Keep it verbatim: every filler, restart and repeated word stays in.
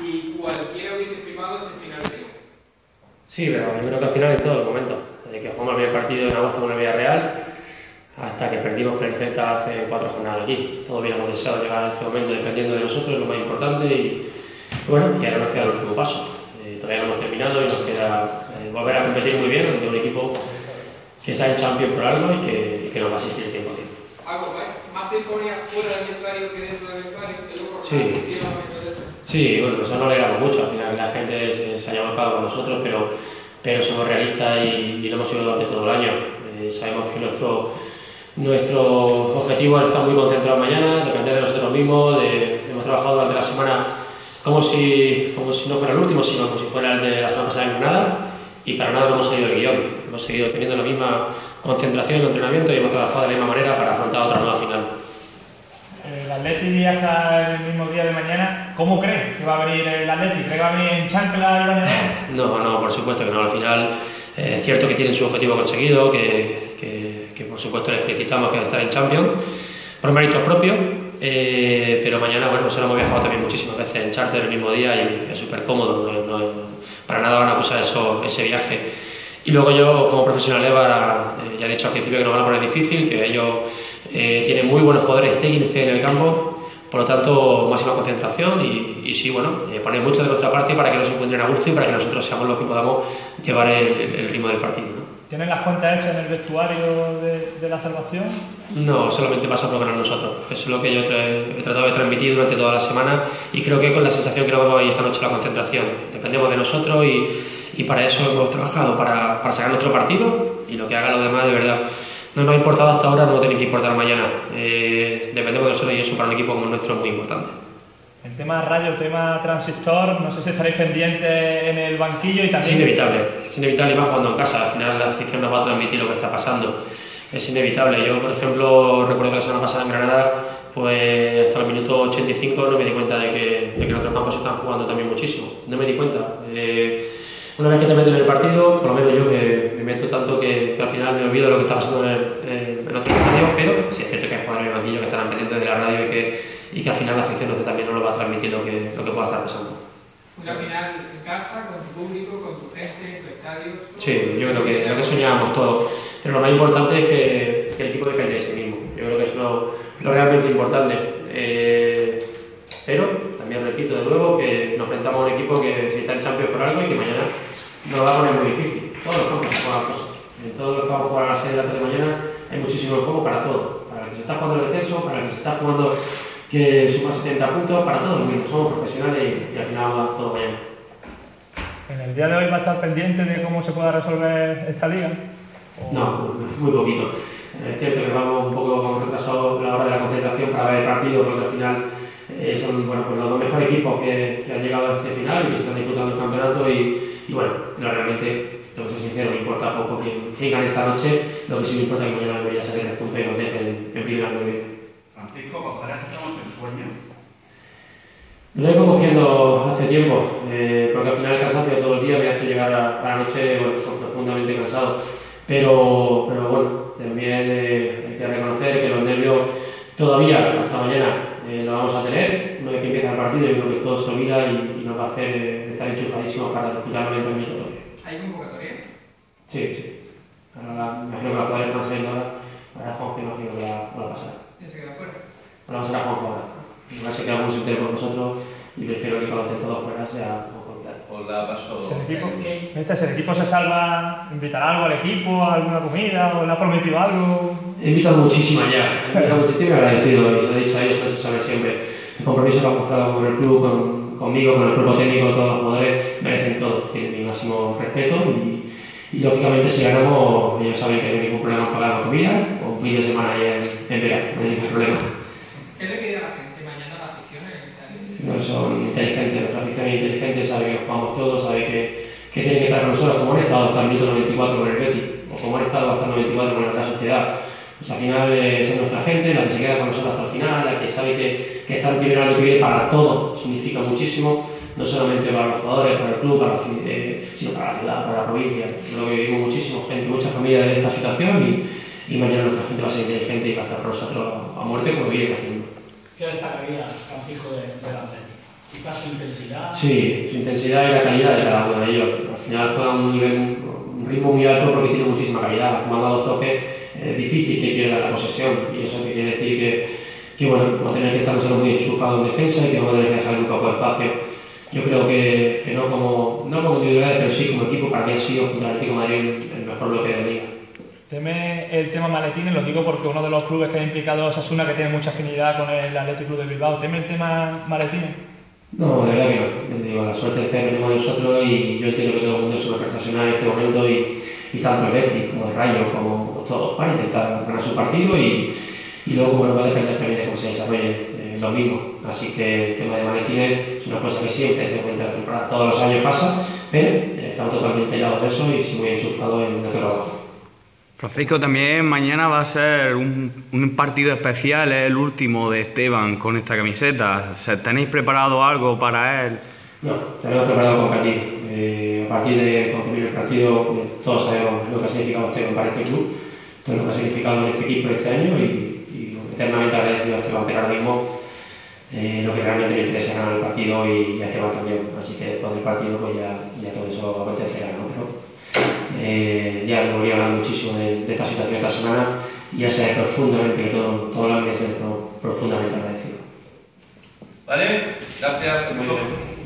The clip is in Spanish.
y cualquiera hubiese firmado este final de liga. Sí, pero yo creo que al final en todos los momentos, desde que jugamos el primer partido en agosto con el Villarreal hasta que perdimos con el Celta hace cuatro jornadas aquí. Todos hubiéramos deseado llegar a este momento dependiendo de nosotros, es lo más importante, y bueno, y ahora nos queda el último paso. Eh, todavía no hemos terminado y nos queda eh, volver a competir muy bien ante un equipo que está en Champions por algo y que, y que nos va a asistir el cien por cien. ¿Algo más? ¿Más euforia fuera del vestuario que dentro del vestuario? Sí. Sí, bueno, eso nos alegramos mucho, al final que la gente se, se haya volcado con nosotros, pero, pero somos realistas y, y lo hemos sido durante todo el año. Eh, sabemos que nuestro, nuestro objetivo es estar muy concentrados mañana, depender de nosotros mismos, de, hemos trabajado durante la semana como si, como si no fuera el último, sino como si fuera el de la semana pasada en Granada, y para nada no hemos seguido el guión, hemos seguido teniendo la misma concentración y entrenamiento y hemos trabajado de la misma manera para afrontar otra nueva final. El Atleti viaja el mismo día de mañana. ¿Cómo crees que va a venir el Atleti? ¿Cree que va a venir en chancla y bañador? No, no, por supuesto que no. Al final eh, es cierto que tienen su objetivo conseguido, que, que, que por supuesto les felicitamos que estar en Champions por méritos propios, eh, pero mañana, bueno, nosotros hemos viajado también muchísimas veces en charter el mismo día y es súper cómodo, no, no, para nada van a acusar eso, ese viaje. Y luego yo, como profesional EVA, eh, ya he dicho al principio que nos van a poner difícil, que ellos eh, tienen muy buenos jugadores, estén y estén en el campo, por lo tanto, máxima concentración y, y sí, bueno, eh, poner mucho de nuestra parte para que nos encuentren a gusto y para que nosotros seamos los que podamos llevar el, el, el ritmo del partido, ¿no? ¿Tienen las cuentas hechas en el vestuario de, de la salvación? No, solamente pasa por ganar nosotros. Eso es lo que yo he tratado de transmitir durante toda la semana y creo que con la sensación que nos vamos a ir esta noche la concentración. Dependemos de nosotros y, y para eso hemos trabajado, para, para sacar nuestro partido y lo que hagan los demás, de verdad. No nos ha importado hasta ahora, no nos tiene que importar mañana. Eh, dependemos de nosotros y eso para un equipo como el nuestro es muy importante. El tema radio, el tema transistor, no sé si estaréis pendientes en el banquillo y también... Es inevitable, es inevitable y más jugando en casa. Al final la afición nos va a transmitir lo que está pasando. Es inevitable. Yo, por ejemplo, recuerdo que la semana pasada en Granada, pues hasta el minuto ochenta y cinco no me di cuenta de que, de que en otros campos se están jugando también muchísimo. No me di cuenta. Eh, una vez que te metes en el partido, por lo menos yo me, me meto tanto que, que al final me olvido de lo que está pasando en, el, en otros estadios, pero sí es cierto que hay jugadores en el banquillo que estarán pendientes de la radio y que, y que al final la afición también no nos va a transmitir lo que, lo que pueda estar pasando. Una final en casa, con tu público, con tu gente, en tu estadio. Sí, yo creo que es lo que soñábamos todos. Pero lo más importante es que, que el equipo depende de sí mismo. Yo creo que es lo, lo realmente importante. Eh, pero también repito de nuevo que nos enfrentamos a un equipo que si está en Champions por algo y que mañana nos va a poner muy difícil. Todos los campos se juegan cosas. En todos los que vamos a jugar a las seis de la tarde de mañana hay muchísimo juego para todo. Para el que se está jugando el descenso, para el que se está jugando que suma setenta puntos, para todos los mismos. Somos profesionales y, y al final vamos a todo mañana. ¿En el día de hoy va a estar pendiente de cómo se pueda resolver esta liga? ¿O... No, muy poquito. Es cierto que vamos un poco retrasados la hora de la concentración para ver el partido, porque al final eh, son bueno, pues los dos mejores equipos que, que han llegado a este final y que se están disputando el campeonato y, y bueno, no, realmente, tengo que ser sincero, me importa poco quién, quién gane esta noche, lo que sí me importa es que mañana Almería saque tres puntos y nos deje en, en primera nueve. Francisco, ¿cogerás esta noche el sueño? Lo vengo cogiendo hace tiempo, eh, porque al final el cansancio de todo el día me hace llegar a, a la noche bueno, profundamente cansado. Pero, pero bueno, también eh, hay que reconocer que los nervios todavía hasta mañana eh, lo vamos a tener. Una vez que empieza el partido, yo creo que todo se olvida y, y nos va a hacer eh, estar enchufadísimos para disputar noventa minutos. ¿Hay convocatoria? Sí, sí. Ahora la, imagino que los jugadores están saliendo ahora. Ahora Juanjo imagino que la va a pasar. ¿Ya se queda fuera? Ahora va a ser a Juanjo ahora. No sé que alguno se entere por nosotros y prefiero que cuando estén todos fuera sea Juanjo. Hola, pasó. ¿El equipo, este, si el equipo se salva, invitará algo al equipo, alguna comida o le ha prometido algo? He invitado muchísimo ya, he invitado muchísimo y agradecido, y se lo he dicho a ellos, se lo sabe siempre. El compromiso que han mostrado con el club, con, conmigo, con el cuerpo técnico, todos los jugadores, merecen todo, tienen mi máximo respeto y, y lógicamente si ganamos, ellos saben que no hay ningún problema en pagar la comida o un fin de semana ahí en, en verano, no hay ningún problema. ¿Qué le pide a la gente mañana a la afición en el estadio? No, son inteligentes, nuestra afición es inteligente, sabe que nos jugamos todos, sabe que, que tienen que estar con nosotros como han estado hasta el minuto noventa y cuatro con el Betis, o como han estado hasta el noventa y cuatro con la Sociedad. Pues al final eh, es nuestra gente, la que se queda con nosotros hasta el final, la que sabe que, que estar primero año que viene para todo significa muchísimo, no solamente para los jugadores, para el club, para la, eh, sino para la ciudad, para la provincia. Creo que vivimos muchísimo gente, mucha familia de esta situación y, y mañana nuestra gente va a ser inteligente y va a estar con nosotros a muerte como viene haciendo. ¿Qué destacaría Francisco de, de la Atleti? Quizás quizás su intensidad. Sí, su intensidad y la calidad de cada uno de ellos. Al final juega un, nivel, un ritmo muy alto porque tiene muchísima calidad. Como han dado toques, es difícil que pierda la posesión. Y eso quiere decir que, que bueno, vamos a tener que estar nosotros muy enchufados en defensa y que vamos a tener que dejar un poco de espacio. Yo creo que, que no como no como individualidad, pero sí como equipo, para mí ha sido junto al Atlético de Madrid el mejor bloque de la liga. Teme el tema maletines, lo digo porque uno de los clubes que ha implicado es Osasuna, que tiene mucha afinidad con el Athletic Club de Bilbao. ¿Teme el tema maletines? No, de verdad que no. Digo, la suerte es que venimos nosotros y yo entiendo que todo el mundo es súper profesional en este momento y, y tanto el Betis como el Rayo como todos van a intentar ganar su partido y, y luego bueno, va a depender también de cómo se desarrolle eh, lo mismo. Así que el tema de maletines es una cosa que siempre desde cuenta de la temporada, todos los años pasa, pero eh, estamos totalmente aislados de eso y sí muy enchufados en nuestro trabajo. Francisco, también mañana va a ser un, un partido especial, es el último de Esteban con esta camiseta. ¿Tenéis preparado algo para él? No, tenemos preparado competir. Eh, a partir de concluir el partido, pues, todos sabemos lo que ha significado Esteban para este club, todo lo que ha significado en este equipo este año y, y eternamente agradecido a Esteban, pero ahora mismo eh, lo que realmente le interesa es ganar el partido y a Esteban también. Así que después del partido pues ya, ya todo eso acontecerá, ¿no? Pero, Eh, ya me voy a hablar muchísimo de, de esta situación esta semana y ya sé profundamente que todo, todo lo que es profundamente agradecido. ¿Vale? Gracias. Muy bien.